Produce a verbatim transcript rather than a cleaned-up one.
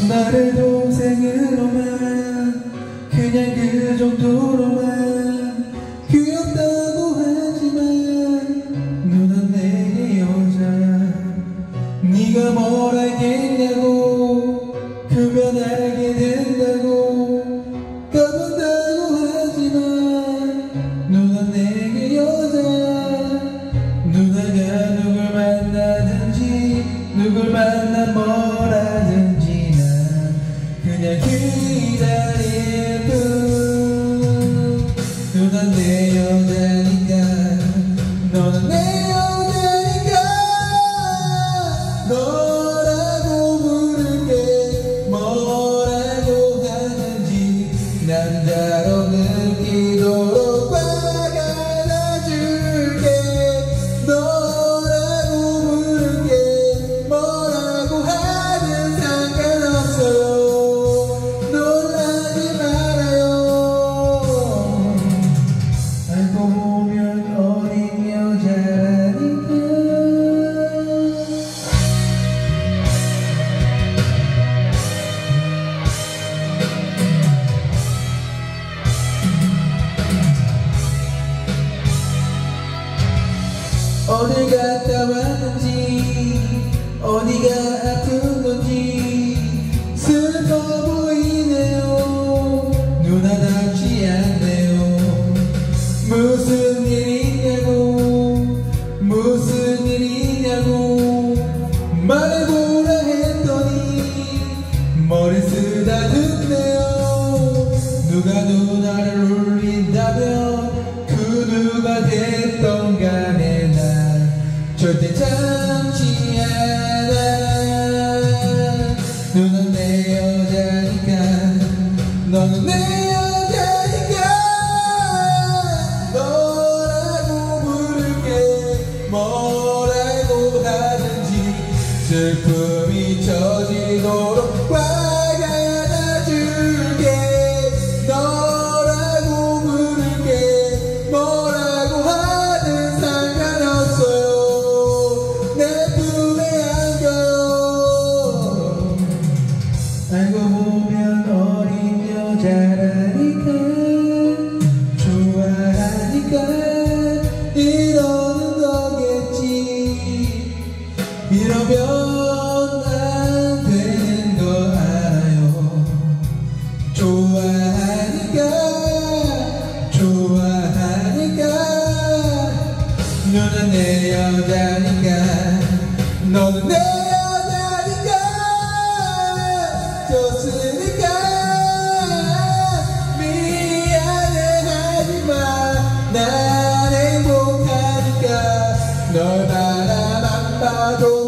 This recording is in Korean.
나를 동생으로만 그냥 그 정도로만 귀엽다고 하지만 누난 내게 여자야. 네가 뭘 알겠냐고 그면 알게 된다고 까본다고 하지만 누난 내게 여자야. 누나가 누굴 만나든지 누굴 만나 뭐라든지 난 그냥 기다릴 뿐. 누난 내 여자니까 너는 내 여자니까 너라고 부를게. 뭐라고 하든지 남자로 느끼도록 박아놔줄게. 너라고 부를게. 뭐라고 하든 상관없어요. 놀라지 말아요. 알고 보면 어린 여자라니까. 어딜 갔다 왔는지 어디가 아픈 건지 슬퍼 보이네요. 누나답지 않네요. 무슨 일이냐고 무슨 일이냐고 말해보라 했더니 머리 쓰다듬네요. 누가 누나를 울린다면 그 누가 됐던 간에 난 절대 참지 않아. 누난 내 여자니까 너는 내 여자니까 너라고 부를게. 뭐라고 하든지 슬픔이 젖이도록 박아놔줄게. 너라고 부를게. 뭐라고 하든 상관없어요. 내 품에 안겨요. 알고 보면 어린 여자라니까 좋아하니까 이러는 거겠지. 이러면 안 되는 거 알아요. 좋아하니까 좋아하니까 너는 내 여자니까 너는 내 여자니까 좋으니까 미안해 하지마. 난 행복하니까 널 바라만 봐도